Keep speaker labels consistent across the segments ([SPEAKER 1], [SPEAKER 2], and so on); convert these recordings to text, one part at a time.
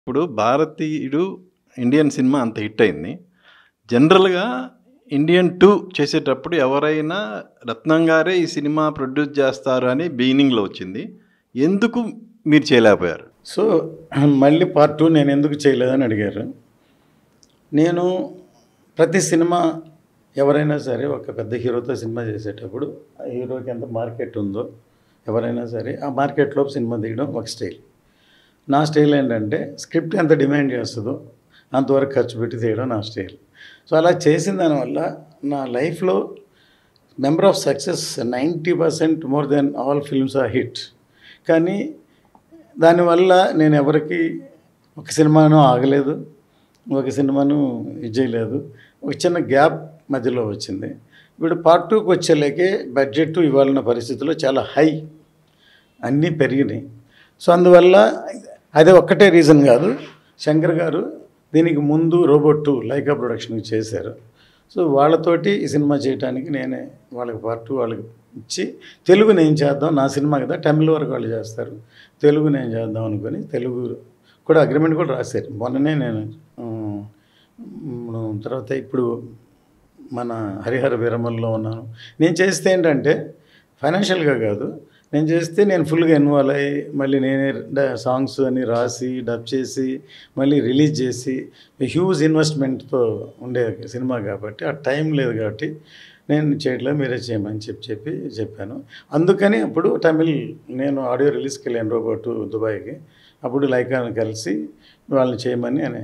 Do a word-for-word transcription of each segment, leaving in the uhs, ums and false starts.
[SPEAKER 1] ఇప్పుడు 'భారతీయుడు' Indian cinema అంత హిట్ అయింది. జనరల్‌గా 'ఇండియన్ టూ' చేసేటప్పుడు ఎవరైనా 'రత్నం' గారే ఈ సినిమా ప్రొడ్యూస్ చేస్తారు అని బిగినింగ్‌లో వచ్చింది. ఎందుకు మీరు చేయలేకపోయారు?
[SPEAKER 2] సో, మళ్ళీ పార్ట్ టూ నేనెందుకు చేయలేదని అడిగారు. నేను ప్రతి సినిమా ఎవరైనా సరే ఒక పెద్ద హీరోతో సినిమా చేసేటప్పుడు ఆ హీరోకి ఎంత మార్కెట్ ఉందో ఎవరైనా సరే ఆ మార్కెట్‌లోపు సినిమా తీయడం ఒక స్టైల్. నా స్టైల్ ఏంటంటే స్క్రిప్ట్ ఎంత డిమాండ్ చేస్తదో అంతవరకు ఖర్చు పెట్టి తీయడం నా స్టైల్. సో, అలా చేసిన దానివల్ల నా లైఫ్‌లో number of success ninety percent more than all films are hit. కానీ దానివల్ల నేను ఎవరికి ఒక సినిమాను ఆగలేదు, ఒక సినిమాను ఇది చేయలేదు. ఒక చిన్న గ్యాప్ మధ్యలో వచ్చింది. ఇప్పుడు పార్ట్ టూకి వచ్చేలేకే బడ్జెట్ ఇవాళ పరిస్థితుల్లో చాలా హై, అన్నీ పెరిగినాయి. సో, అందువల్ల అదే ఒక్కటే రీజన్ కాదు. శంకర్ గారు దీనికి ముందు రోబోట్ టూ లైకా ప్రొడక్షన్కి చేశారు. సో, వాళ్ళతోటి ఈ సినిమా చేయడానికి నేనే వాళ్ళకి పార్ట్ టూ వాళ్ళకి ఇచ్చి తెలుగు నేను చేద్దాం, నా సినిమా కదా, తమిళ వరకు వాళ్ళు చేస్తారు, తెలుగు నేను చేద్దాం అనుకొని తెలుగు కూడా అగ్రిమెంట్ కూడా రాశారు. మొన్ననే నేను తర్వాత ఇప్పుడు మన హరిహర వీరమల్లో ఉన్నాను. నేను చేస్తే ఏంటంటే ఫైనాన్షియల్గా కాదు, నేను చేస్తే నేను ఫుల్గా ఇన్వాల్వ్ అయ్యి మళ్ళీ నేనే సాంగ్స్ అని రాసి డబ్ చేసి మళ్ళీ రిలీజ్ చేసి హ్యూజ్ ఇన్వెస్ట్మెంట్తో ఉండే సినిమా కాబట్టి ఆ టైం లేదు కాబట్టి నేను చేయట్లేదు, మీరే చేయమని చెప్పి చెప్పి చెప్పాను. అందుకని అప్పుడు తమిళ్ నేను ఆడియో రిలీజ్కి వెళ్ళాను రోబోట్ దుబాయ్కి. అప్పుడు లైకాను కలిసి వాళ్ళని చేయమని నేను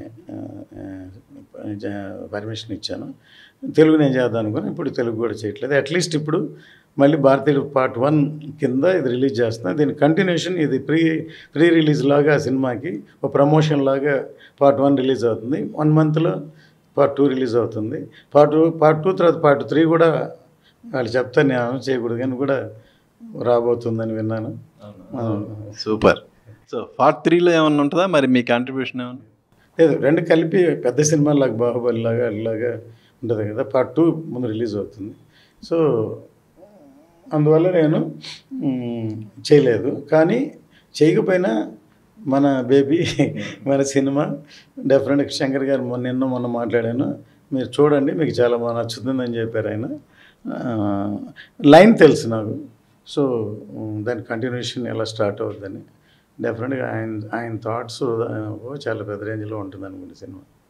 [SPEAKER 2] పర్మిషన్ ఇచ్చాను. తెలుగు నేను చేద్దాం అనుకుని ఇప్పుడు తెలుగు కూడా చేయట్లేదు. అట్లీస్ట్ ఇప్పుడు మళ్ళీ భారతీయుడు పార్ట్ వన్ కింద ఇది రిలీజ్ చేస్తున్నా. దీని కంటిన్యూషన్ ఇది ప్రీ ప్రీ రిలీజ్ లాగా ఆ సినిమాకి ఒక ప్రమోషన్ లాగా పార్ట్ వన్ రిలీజ్ అవుతుంది. వన్ మంత్లో పార్ట్ టూ రిలీజ్ అవుతుంది. పార్ట్ టూ పార్ట్ టూ తర్వాత పార్ట్ త్రీ కూడా వాళ్ళు చెప్తాను, నేను అనౌన్స్ చేయకూడదు కానీ కూడా రాబోతుందని విన్నాను.
[SPEAKER 1] సూపర్. సో, పార్ట్ త్రీలో ఏమన్నా ఉంటుందా మరి మీ కాంట్రిబ్యూషన్ ఏమన్నా?
[SPEAKER 2] లేదు, రెండు కలిపి పెద్ద సినిమాలాగా బాహుబలి లాగా అలాగా ఉంటుంది కదా. పార్ట్ టూ ముందు రిలీజ్ అవుతుంది. సో, అందువల్ల నేను చేయలేదు. కానీ చేయకపోయినా మన బేబీ మన సినిమా డెఫినెట్గా శంకర్ గారు మొన్న నిన్న మొన్న మాట్లాడాను, మీరు చూడండి మీకు చాలా బాగా నచ్చుతుందని చెప్పారు ఆయన. లైన్ తెలుసు నాకు. సో, దాని కంటిన్యూషన్ ఎలా స్టార్ట్ అవుతుందని డెఫినెట్గా ఆయన ఆయన థాట్స్ చాలా పెద్ద రేంజ్లో ఉంటుంది అనుకుంటే సినిమా.